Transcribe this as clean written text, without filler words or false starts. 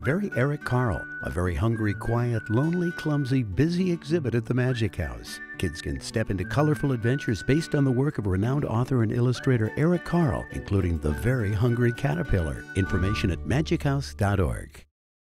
Very Eric Carle, a very hungry, quiet, lonely, clumsy, busy exhibit at the Magic House. Kids can step into colorful adventures based on the work of renowned author and illustrator Eric Carle, including The Very Hungry Caterpillar. Information at magichouse.org.